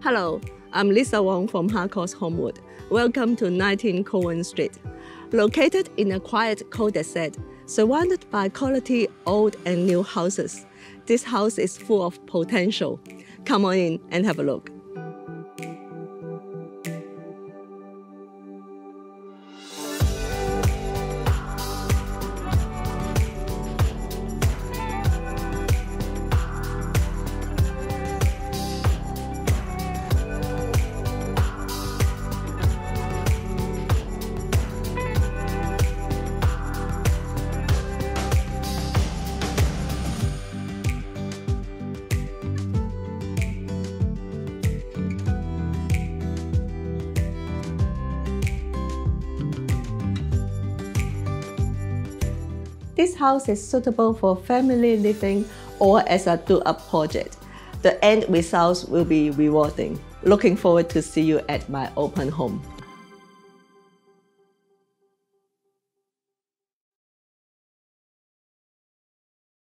Hello, I'm Lisa Wong from Harcourts Holmwood. Welcome to 19 Colwyn Street. Located in a quiet cul-de-sac, surrounded by quality old and new houses, this house is full of potential. Come on in and have a look. This house is suitable for family living or as a do-up project. The end results will be rewarding. Looking forward to see you at my open home.